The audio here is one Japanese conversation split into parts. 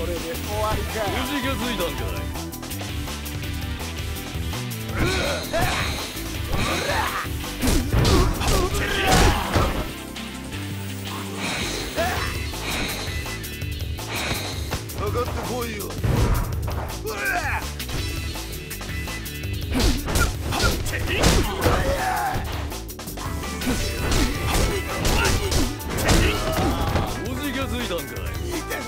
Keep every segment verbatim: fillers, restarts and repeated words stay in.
それで終わりか。 無事気づいたんかい。 かかってこいよ。 無事気づいたんかい。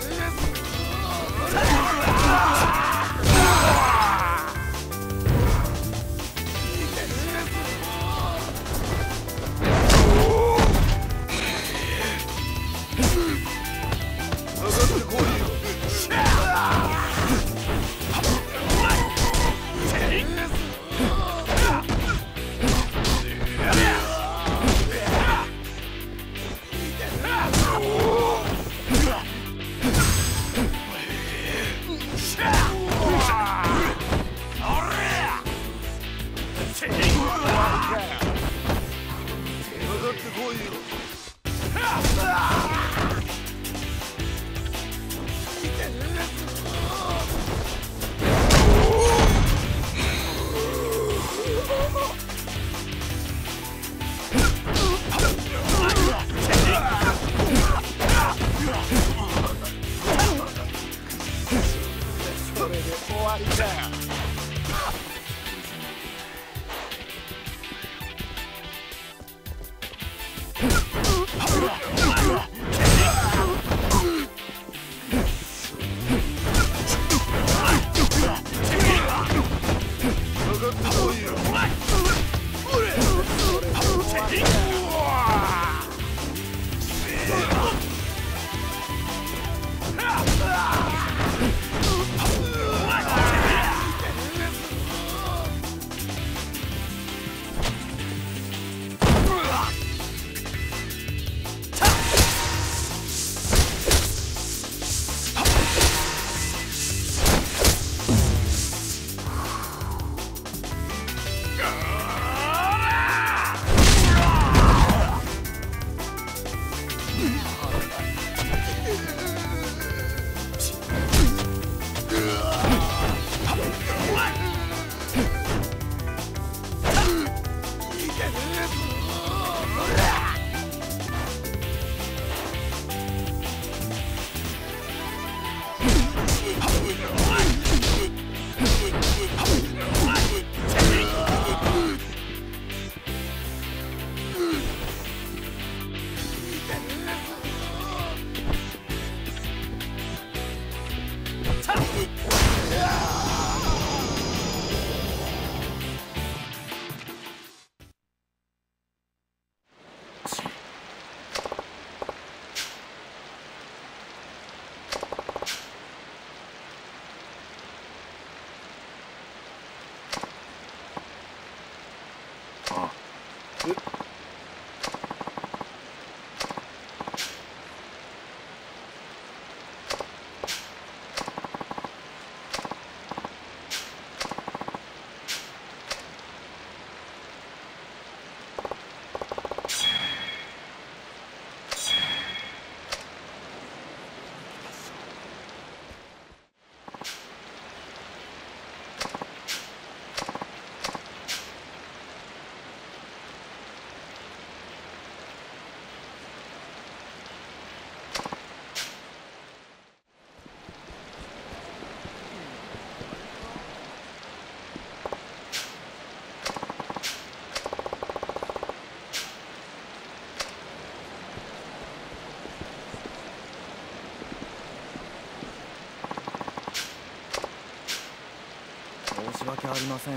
申し訳ありません。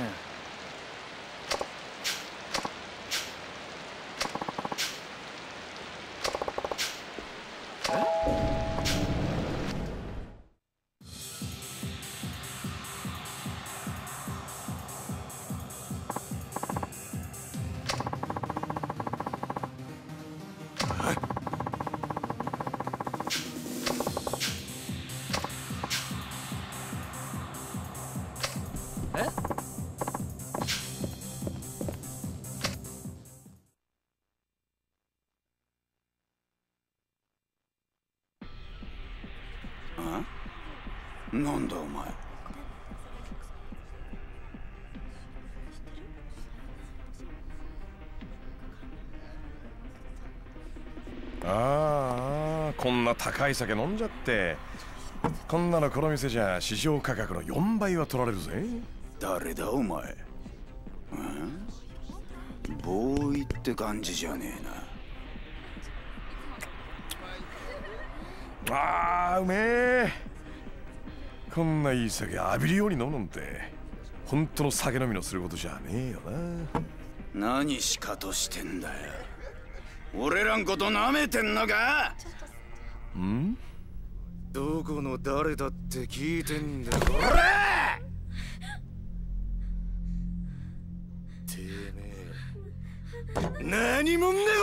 なんだお前。 ああ、こんな高い酒飲んじゃって。こんなのこの店じゃ市場価格のよんばいは取られるぜ。 誰だお前。うんボーイって感じじゃねえな。ああ、うめえ。こんないい酒浴びるように飲むなんて本当の酒飲みのすることじゃねえよな。何しかとしてんだよ。俺らんこと舐めてんのか。 ん？ どこの誰だって聞いてんだよ。 おらてめえ何もんだこ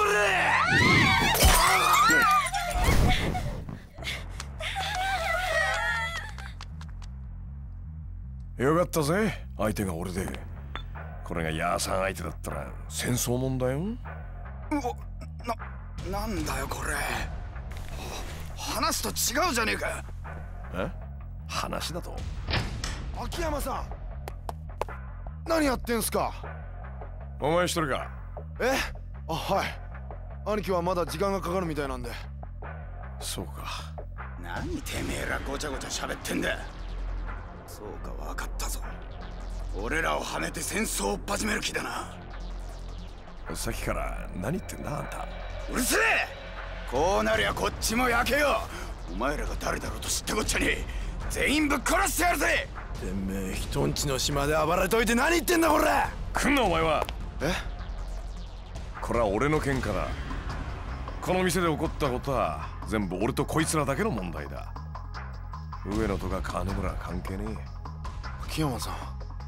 れ。よかったぜ、相手が俺で。これがヤーさん相手だったら戦争もんだよ。 うわ、な、なんだよこれ。話と違うじゃねえか。 え？話だと？ 秋山さん何やってんすか。 お前一人か？ え？あ、はい。兄貴はまだ時間がかかるみたいなんで。 そうか。 何てめえらごちゃごちゃ喋ってんだ。そうか、分かったぞ。俺らをはめて戦争を始める気だな。 さっきから何言ってんだあんた。 うるせえ。こうなりゃこっちも焼けよ。お前らが誰だろうと知ったこっちゃに全員ぶっ殺してやるぜ。 てめえ人んちの島で暴れといて何言ってんだこれ。 来んなお前は。 え？ これは俺の喧嘩だ。この店で起こったことは全部俺とこいつらだけの問題だ。上野とか金村は関係ねえ。 秋山さん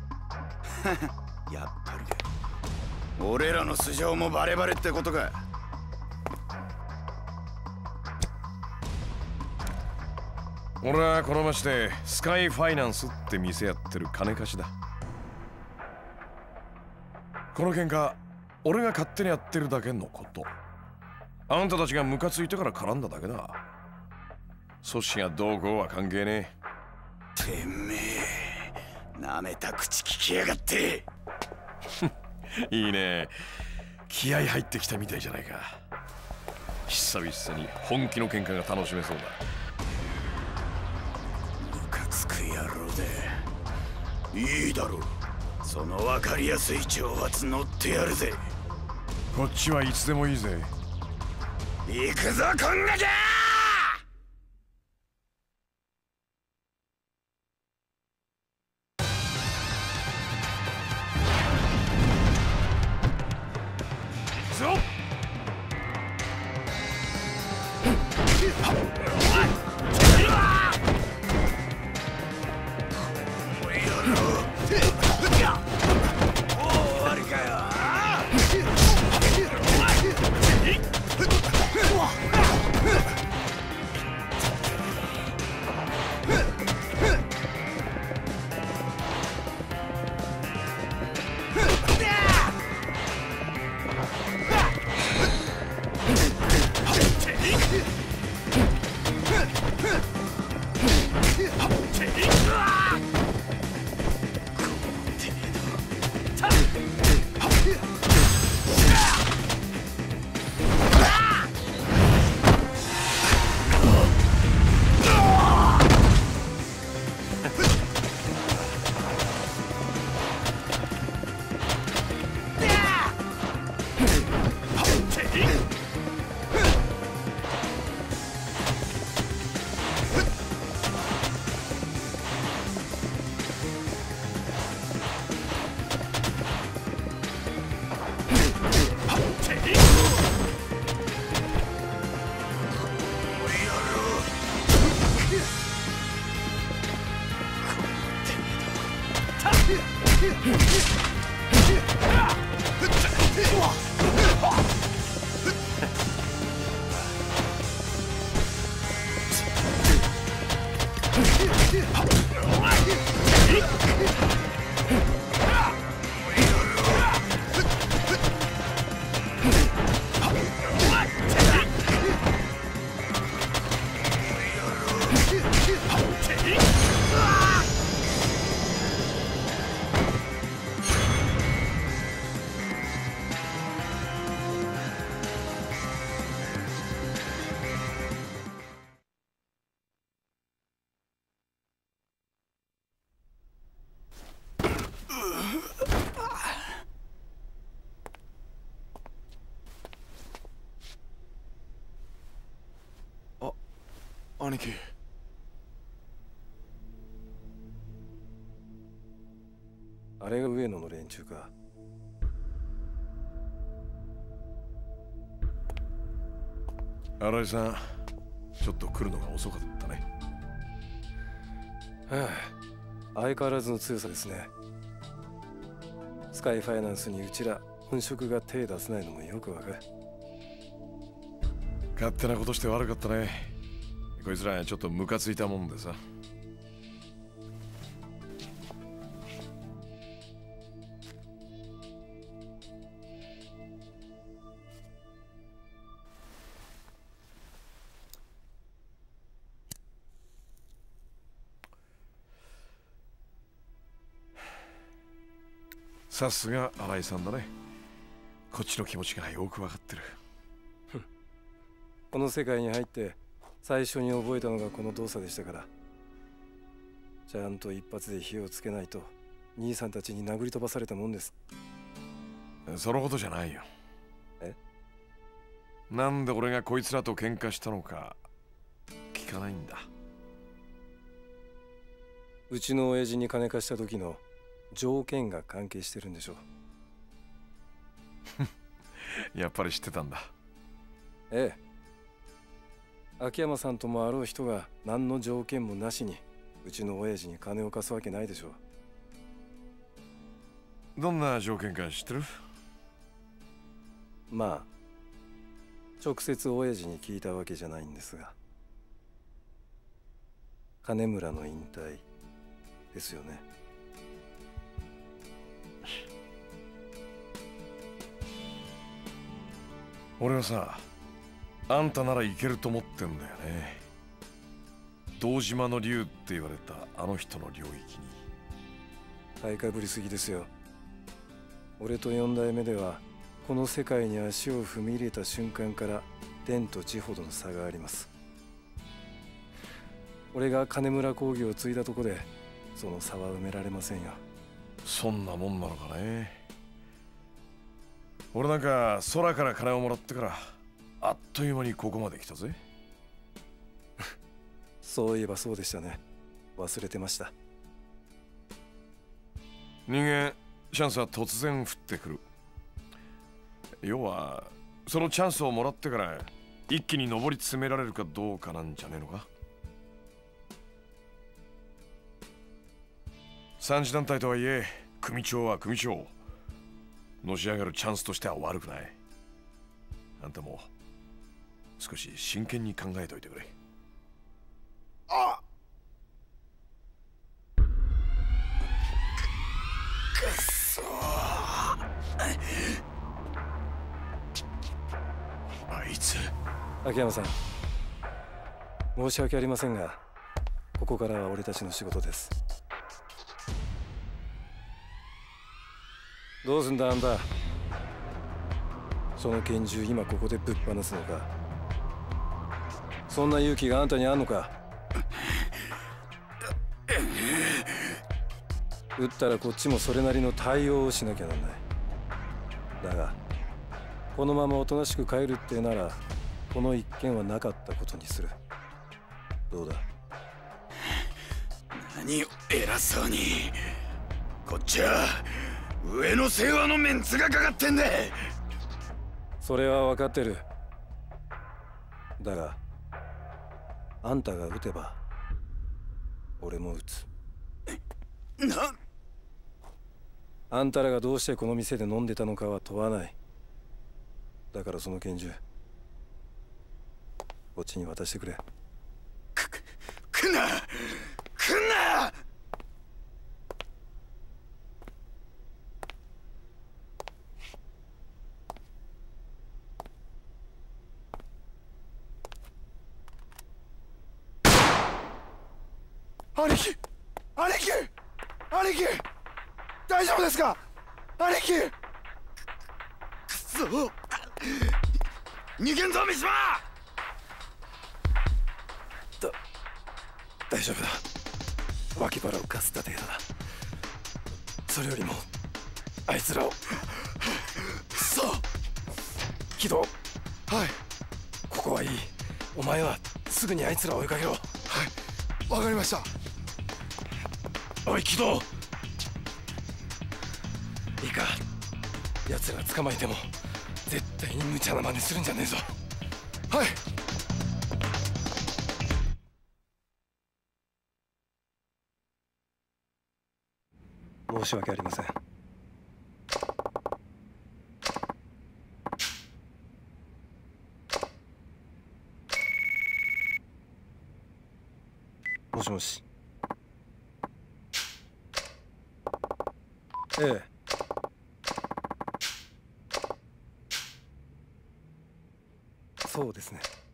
やっぱり俺らの素性もバレバレってことか。 俺はこの町でスカイファイナンスって店やってる金貸しだ。この喧嘩俺が勝手にやってるだけのこと。あんたたちがムカついてから絡んだだけだ。組織がどうこうは関係ねえ。てめえなめた口聞きやがって。 いいね、気合入ってきたみたいじゃないか。久々に本気の喧嘩が楽しめそうだ。 ムカつく野郎でいいだろう。その分かりやすい挑発乗ってやるぜ。 こっちはいつでもいいぜ。 行くぞこんがきゃ。 貴。 あれが上野の連中か。 新井さん、ちょっと来るのが遅かったね。 はあ、相変わらずの強さですね。スカイファイナンスにうちら本職が手出せないのもよくわかる。 勝手なことして悪かったね。こいつらちょっとムカついたもんでさ。さすが新井さんだね。こっちの気持ちがよくわかってる。 この世界に入って最初に覚えたのがこの動作でしたから。ちゃんと一発で火をつけないと兄さんたちに殴り飛ばされたもんです。 そのことじゃないよ。 え？ なんで俺がこいつらと喧嘩したのか聞かないんだ。 うちの親父に金貸した時の条件が関係してるんでしょう。やっぱり知ってたんだ。 ええ。秋山さんともあろう人が何の条件もなしにうちの親父に金を貸すわけないでしょう。 どんな条件か知ってる？ まあ直接親父に聞いたわけじゃないんですが、金村の引退ですよね。 俺はさ、あんたならいけると思ってんだよね。堂島の竜って言われたあの人の領域に。 買いかぶりすぎですよ。俺と四代目ではこの世界に足を踏み入れた瞬間から天と地ほどの差があります。俺が金村工業を継いだとこでその差は埋められませんよ。 そんなもんなのかね。俺なんか空から金をもらってからあっという間にここまで来たぜ。 そういえばそうでしたね。忘れてました。 人間チャンスは突然降ってくる。要はそのチャンスをもらってから一気に上り詰められるかどうかなんじゃねえのか。三次団体とはいえ組長は組長、のし上がるチャンスとしては悪くない。あんたも少し真剣に考えておいてくれ。 あっ、くそー。あいつ。 秋山さん、申し訳ありませんがここからは俺たちの仕事です。どうすんだあんた。その拳銃今ここでぶっ放すのか。そんな勇気があんたにあんのか。撃ったらこっちもそれなりの対応をしなきゃなんない。だがこのままおとなしく帰るってならこの一件はなかったことにする。どうだ。 何を偉そうに。こっちは上の世話のメンツがかかってんだ。 それは分かってる。だがあんたが撃てば俺も撃つ。 なあんたらがどうしてこの店で飲んでたのかは問わない。だからその拳銃こっちに渡してくれ。 く、くんなくんな。 兄貴、兄貴、兄貴、大丈夫ですか兄貴。 くそ、逃げんぞ三島。 だ大丈夫だ。脇腹をかすった程度だ。それよりもあいつらを。 くそ。 木戸、 はい。 ここはいい。お前はすぐにあいつらを追いかけろ。 わかりました。 おい木戸、いいか、奴ら捕まえても絶対に無茶な真似するんじゃねえぞ。 はい。 申し訳ありません。もしもし。ええ。そうですね。